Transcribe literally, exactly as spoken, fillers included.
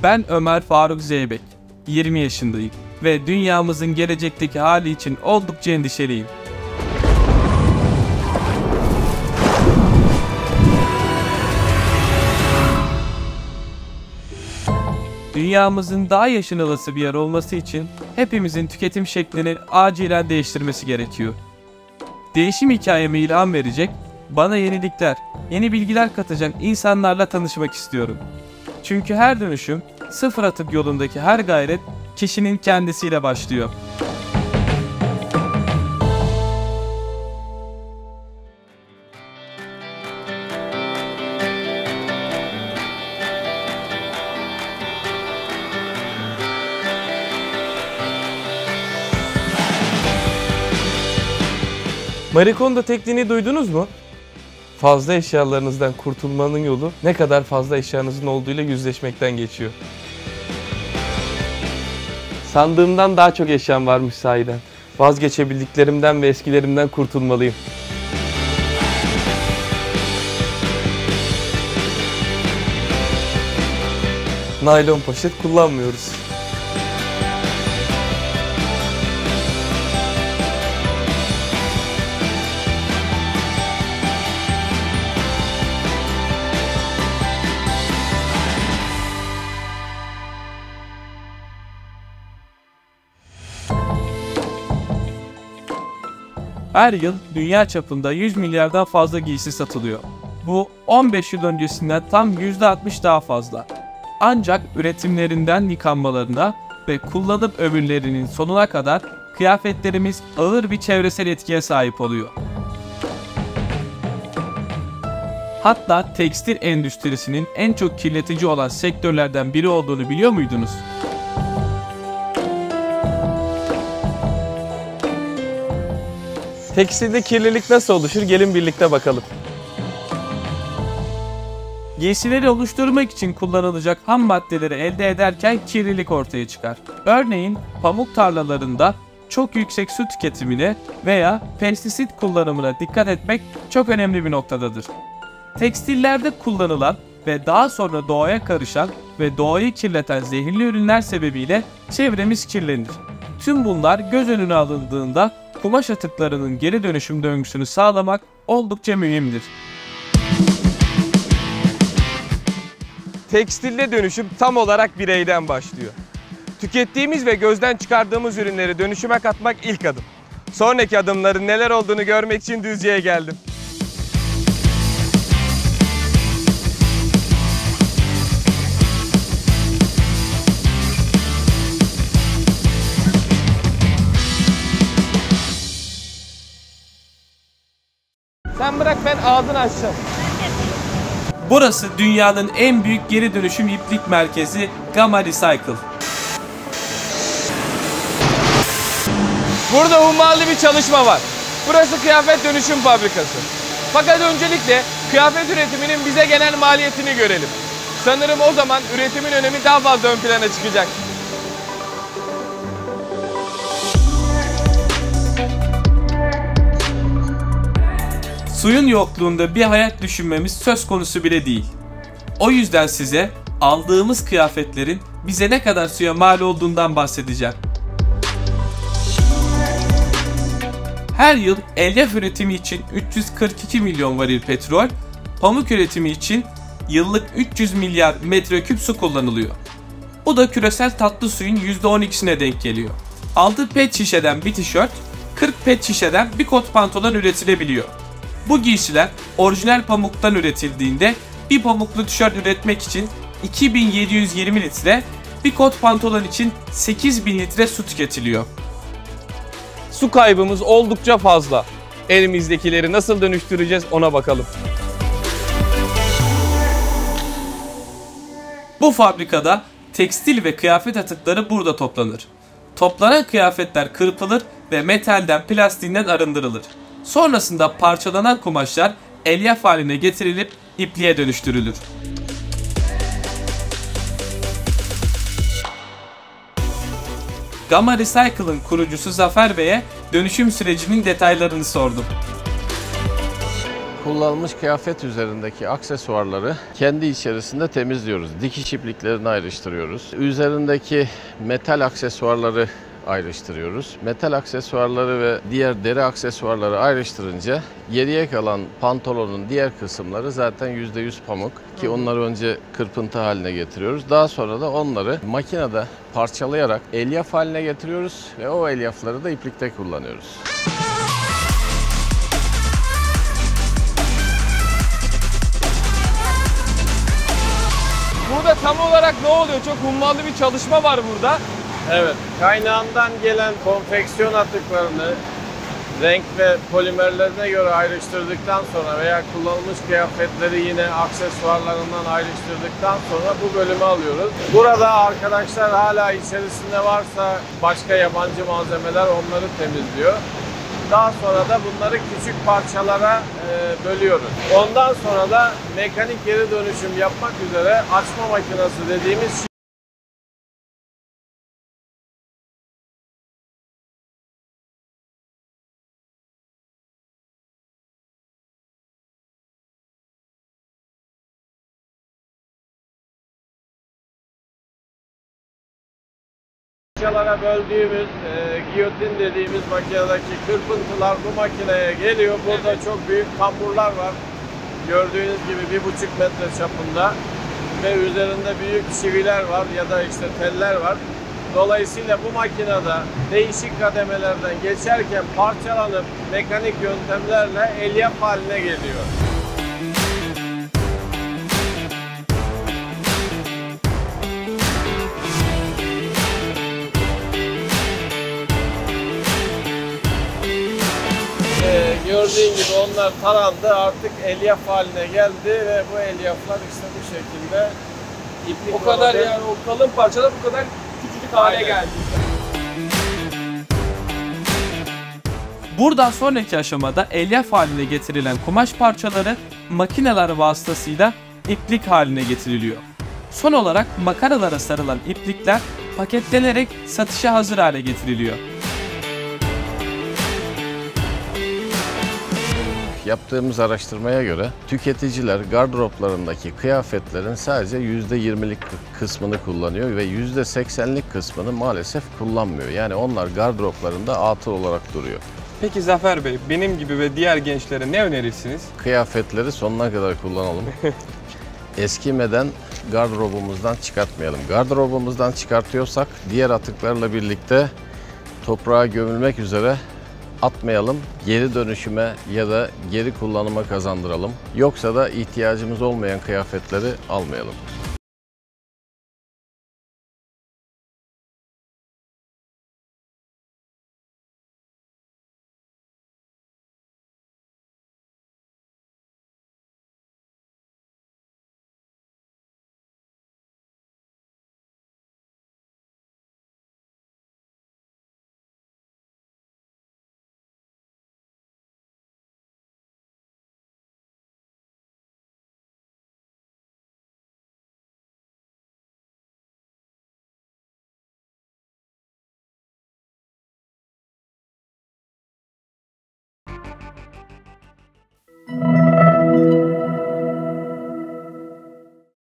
Ben Ömer Faruk Zeybek, yirmi yaşındayım ve dünyamızın gelecekteki hali için oldukça endişeliyim. Dünyamızın daha yaşanılası bir yer olması için hepimizin tüketim şeklini acilen değiştirmesi gerekiyor. Değişim hikayeme ilham verecek, bana yenilikler, yeni bilgiler katacak insanlarla tanışmak istiyorum. Çünkü her dönüşüm, sıfır atık yolundaki her gayret kişinin kendisiyle başlıyor. Marie Kondo tekniğini duydunuz mu? Fazla eşyalarınızdan kurtulmanın yolu ne kadar fazla eşyanızın olduğuyla yüzleşmekten geçiyor. Sandığımdan daha çok eşyam varmış sahiden. Vazgeçebildiklerimden ve eskilerimden kurtulmalıyım. Naylon poşet kullanmıyoruz. Her yıl dünya çapında yüz milyardan fazla giysi satılıyor. Bu on beş yıl öncesinden tam yüzde altmış daha fazla. Ancak üretimlerinden yıkanmalarına ve kullanım ömürlerinin sonuna kadar kıyafetlerimiz ağır bir çevresel etkiye sahip oluyor. Hatta tekstil endüstrisinin en çok kirletici olan sektörlerden biri olduğunu biliyor muydunuz? Tekstilde kirlilik nasıl oluşur? Gelin birlikte bakalım. Giysileri oluşturmak için kullanılacak ham maddeleri elde ederken kirlilik ortaya çıkar. Örneğin pamuk tarlalarında çok yüksek su tüketimine veya pestisit kullanımına dikkat etmek çok önemli bir noktadadır. Tekstillerde kullanılan ve daha sonra doğaya karışan ve doğayı kirleten zehirli ürünler sebebiyle çevremiz kirlenir. Tüm bunlar göz önüne alındığında kumaş atıklarının geri dönüşüm döngüsünü sağlamak oldukça mühimdir. Tekstilde dönüşüm tam olarak bireyden başlıyor. Tükettiğimiz ve gözden çıkardığımız ürünleri dönüşüme katmak ilk adım. Sonraki adımların neler olduğunu görmek için Düzce'ye geldim. Sen bırak, ben ağzını açacağım. Burası dünyanın en büyük geri dönüşüm iplik merkezi Gamma Recycle. Burada hummalı bir çalışma var. Burası kıyafet dönüşüm fabrikası. Fakat öncelikle kıyafet üretiminin bize gelen maliyetini görelim. Sanırım o zaman üretimin önemi daha fazla ön plana çıkacak. Suyun yokluğunda bir hayat düşünmemiz söz konusu bile değil. O yüzden size aldığımız kıyafetlerin bize ne kadar suya mal olduğundan bahsedeceğim. Her yıl elyaf üretimi için üç yüz kırk iki milyon varil petrol, pamuk üretimi için yıllık üç yüz milyar metreküp su kullanılıyor. Bu da küresel tatlı suyun yüzde on ikisine denk geliyor. altı pet şişeden bir tişört, kırk pet şişeden bir kot pantolon üretilebiliyor. Bu giysiler orijinal pamuktan üretildiğinde bir pamuklu tişört üretmek için iki bin yedi yüz yirmi litre, bir kot pantolon için sekiz bin litre su tüketiliyor. Su kaybımız oldukça fazla. Elimizdekileri nasıl dönüştüreceğiz ona bakalım. Bu fabrikada tekstil ve kıyafet atıkları burada toplanır. Toplanan kıyafetler kırpılır ve metalden, plastiğinden arındırılır. Sonrasında parçalanan kumaşlar elyaf haline getirilip ipliğe dönüştürülür. Gamma Recycle'ın kurucusu Zafer Bey'e dönüşüm sürecinin detaylarını sordum. Kullanılmış kıyafet üzerindeki aksesuarları kendi içerisinde temizliyoruz. Dikiş ipliklerini ayrıştırıyoruz. Üzerindeki metal aksesuarları ayrıştırıyoruz. Metal aksesuarları ve diğer deri aksesuarları ayrıştırınca geriye kalan pantolonun diğer kısımları zaten yüzde yüz pamuk ki onları önce kırpıntı haline getiriyoruz. Daha sonra da onları makinede parçalayarak elyaf haline getiriyoruz ve o elyafları da iplikte kullanıyoruz. Burada tam olarak ne oluyor? Çok hummalı bir çalışma var burada. Evet, kaynağından gelen konfeksiyon atıklarını renk ve polimerlerine göre ayrıştırdıktan sonra veya kullanılmış kıyafetleri yine aksesuarlarından ayrıştırdıktan sonra bu bölümü alıyoruz. Burada arkadaşlar hala içerisinde varsa başka yabancı malzemeler onları temizliyor. Daha sonra da bunları küçük parçalara e, bölüyoruz. Ondan sonra da mekanik geri dönüşüm yapmak üzere açma makinesi dediğimiz parçalara böldüğümüz e, giyotin dediğimiz makinedeki kırpıntılar bu makineye geliyor. Burada çok büyük kamburlar var. Gördüğünüz gibi bir buçuk metre çapında ve üzerinde büyük çiviler var ya da işte teller var. Dolayısıyla bu makinede değişik kademelerden geçerken parçalanıp mekanik yöntemlerle elyaf haline geliyor. Gördüğün gibi onlar tarandı, artık elyaf haline geldi ve bu elyaflar işte bu şekilde iplik O kadar olarak- yani o kalın parçalar bu kadar küçücük hale Aynen. geldi. Buradan sonraki aşamada elyaf haline getirilen kumaş parçaları makineler vasıtasıyla iplik haline getiriliyor. Son olarak makaralara sarılan iplikler paketlenerek satışa hazır hale getiriliyor. Yaptığımız araştırmaya göre tüketiciler gardıroplarındaki kıyafetlerin sadece yüzde yirmilik kısmını kullanıyor ve yüzde seksenlik kısmını maalesef kullanmıyor. Yani onlar gardıroplarında atıl olarak duruyor. Peki Zafer Bey, benim gibi ve diğer gençlere ne önerirsiniz? Kıyafetleri sonuna kadar kullanalım. Eskimeden gardırobumuzdan çıkartmayalım. Gardırobumuzdan çıkartıyorsak diğer atıklarla birlikte toprağa gömülmek üzere atmayalım, geri dönüşüme ya da geri kullanıma kazandıralım. Yoksa da ihtiyacımız olmayan kıyafetleri almayalım.